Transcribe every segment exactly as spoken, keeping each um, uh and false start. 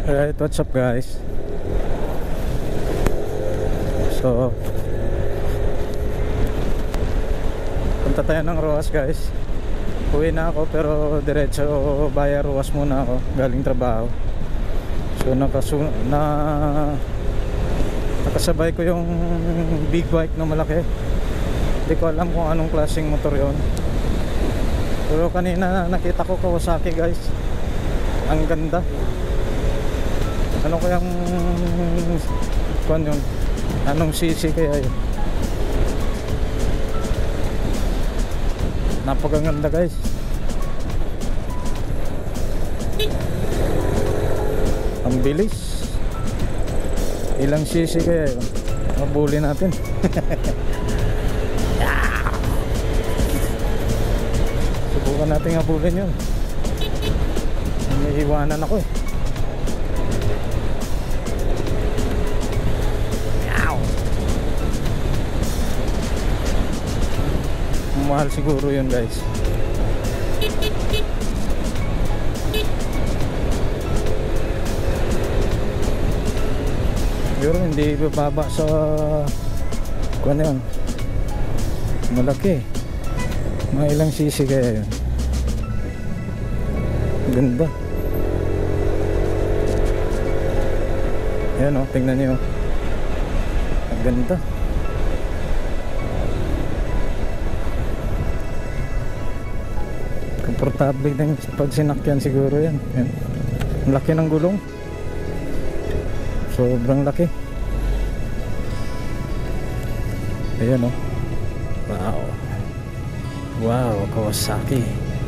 Alright, what's up guys? So punta tayo ng Roas guys. Uwi na ako pero diretso via Roas muna ako galing trabaho. So nakasu na nakasabay ko yung big bike na malaki. Hindi ko alam kung anong klaseng motor yon. Pero kanina nakita ko Kawasaki guys. Ang ganda. Ano kayang kung yun? Anong cc kaya yun? Napakaganda guys. Ang bilis. Ilang cc kaya yun? Mabuli natin. Subukan natin habulin yun. May iwanan ako eh. Mahal siguro yun guys. Pero hindi bababa sa kung ano yun, malaki. Mga ilang cc kaya yun. Ganda. Ayan o, tingnan nyo. Ang ganda. Komportable din pag sinakyan siguro yan. Yan. Ang laki ng gulong. Sobrang laki. Ayan o. Wow. Wow, Kawasaki.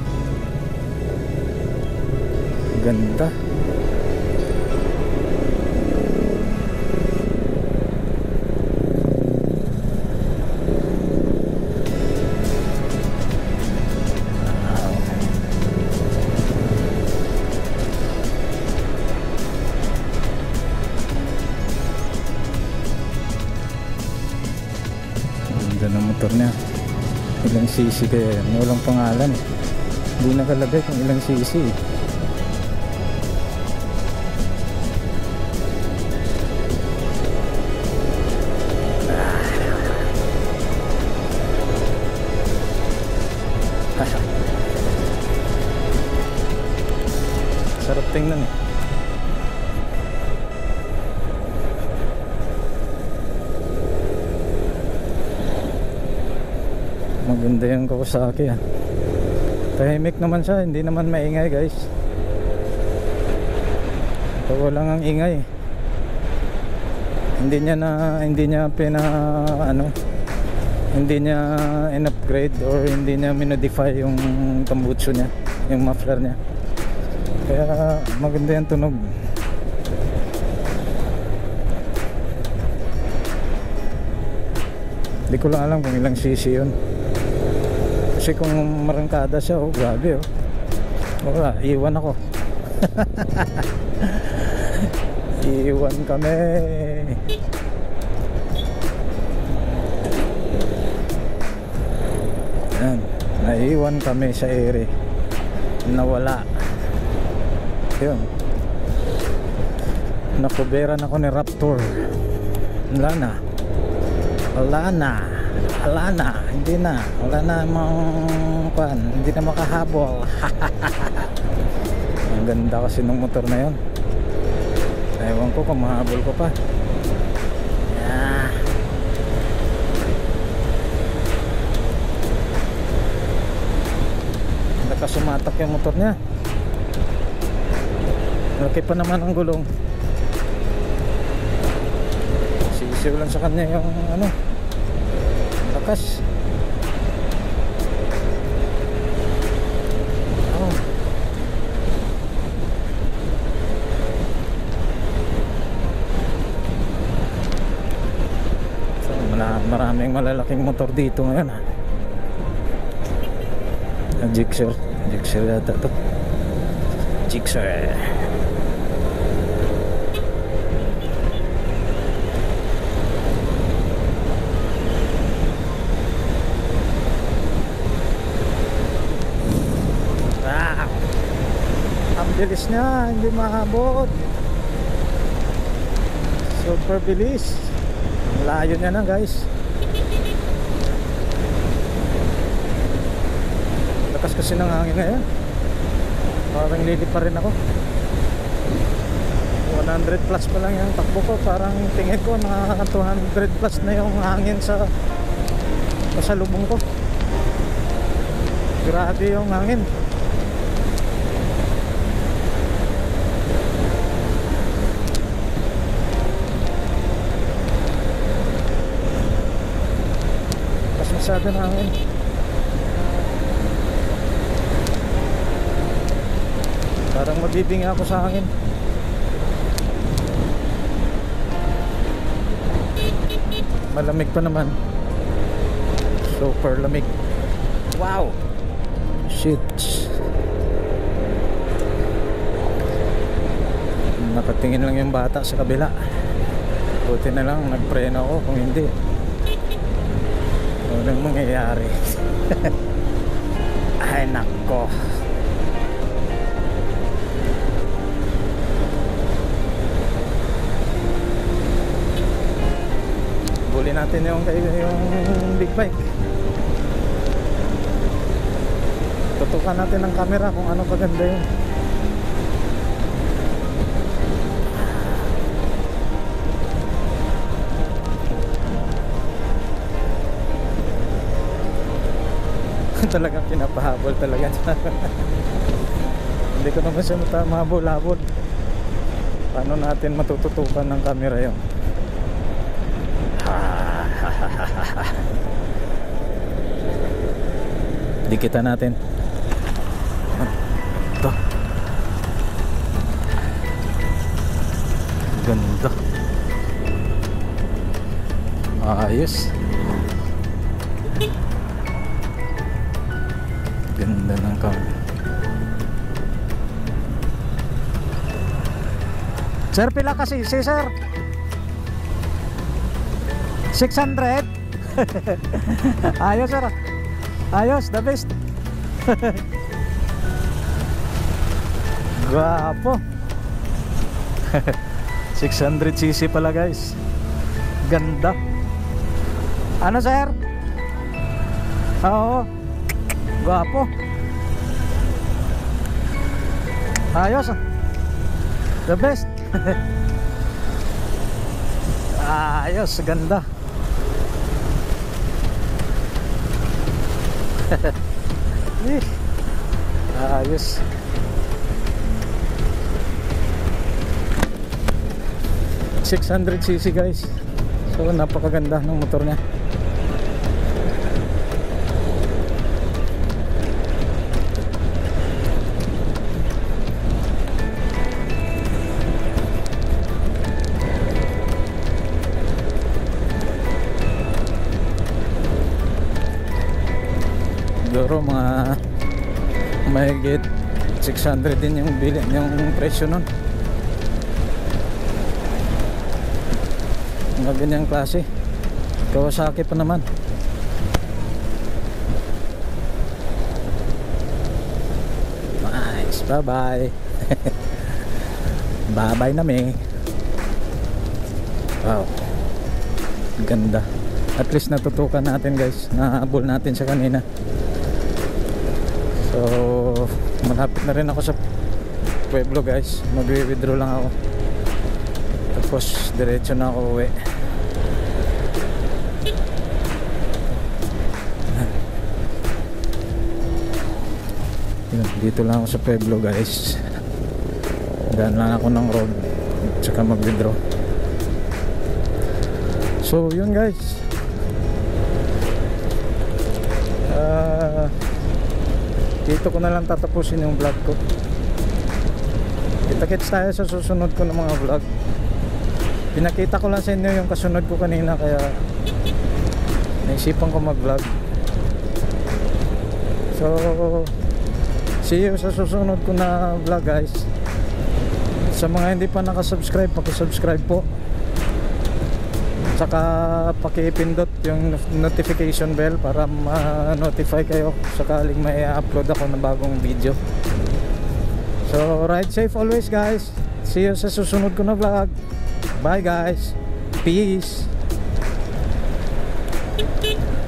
Ganda. Ganda ng motor niya. Ilang cc kaya yan? Walang pangalan eh. Hindi nakalagay kung ilang cc eh. Sarap tingnan eh. Maganda yung Kawasaki ah. Tahimik naman siya, hindi naman maingay guys. So lang ang ingay. Hindi niya na hindi niya pina ano, hindi niya in-upgrade or hindi niya minodify yung tambutso niya, yung muffler niya. Kaya maganda yung tunog. Hindi ko lang alam kung ilang cc yun. Kasi kung marangkada siya, oh grabe oh. Wala, iwan ako. Iwan kami. Yan, naiwan kami sa ere. Nawala. Yun. Nakuberan ako ni Raptor. Wala na. Wala na. Wala na, hindi na. Wala na mga pan, hindi na makahabol. Ang ganda kasi ng motor na yun. Ewan ko kung mahabol ko pa. Yeah. Nakasumatak yung motor niya. Laki pa naman ang gulong. Sisiw lang sa kanya yung ano, lakas. Oh. So, maraming malalaking motor dito ngayon. Gixxer, Gixxer yata to. Gixxer. Bilis niya, hindi mahabot. Super bilis. Ang layo niya na guys. Lakas kasi ng hangin ngayon. Parang lilip pa rin ako. one hundred plus pa lang yung takbo ko. Parang tingin ko mga two hundred plus na yung hangin sa pasalubong ko. Grabe yung hangin. Mas masyado na hangin. Parang mabibingi ako sa hangin. Malamig pa naman. Super lamig. Wow. Shit. Nakatingin lang yung bata sa kabila. Buti na lang nagpreno ako. Kung hindi, anong mangyayari? Ay nako. Bulin natin yung, yung big bike. Tutukan natin ang camera kung ano kaganda yun. Talagang pinapahabol talaga. Hindi ko naman siya mahabol-habol. Paano natin matututukan ng camera yun? Dikitan natin. Ito. Ganda. Ayos. Ganda ng camera. Sir, pila kasi si sir? six hundred. Ayos sir. Ayos, the best. Guwapo. six hundred c c pala guys. Ganda. Ano sir? Oo. Guwapo. Ayos. The best. Ayos, ganda. Ayos. six hundred c c guys. So napakaganda ng motor niya. Siguro mga mahigit six hundred din yung bili, yung presyo nun. Mga ganyang klase. Kawasaki pa naman. Nice. Bye bye. Bye bye na me. Wow, ganda. At least natutukan natin guys. Nahabol natin sa kanina. So malapit na rin ako sa Pueblo guys. Magwi-withdraw lang ako. Tapos diretso na ako uwi. Dito lang ako sa Pueblo guys. Daan lang ako ng road tsaka mag-withdraw. So yun guys. uh, Dito ko na lang tatapusin yung vlog ko. Kita-kits tayo sa susunod ko ng mga vlog. Pinakita ko lang sa inyo yung kasunod ko kanina, kaya naisipan ko mag vlog. So see you sa susunod ko na vlog guys. Sa mga hindi pa nakasubscribe, pakisubscribe po. Saka pakipindot yung notification bell para ma-notify kayo sakaling may upload ako ng bagong video. So ride safe always guys. See you sa susunod ko na vlog. Bye guys. Peace.